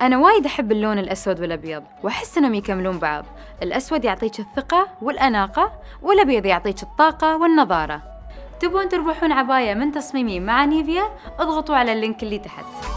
أنا وايد أحب اللون الأسود والأبيض، وأحس إنهم يكملون بعض. الأسود يعطيك الثقة والأناقة، والأبيض يعطيك الطاقة والنضارة. تبون تربحون عباية من تصميمي مع نيفيا؟ اضغطوا على اللينك اللي تحت.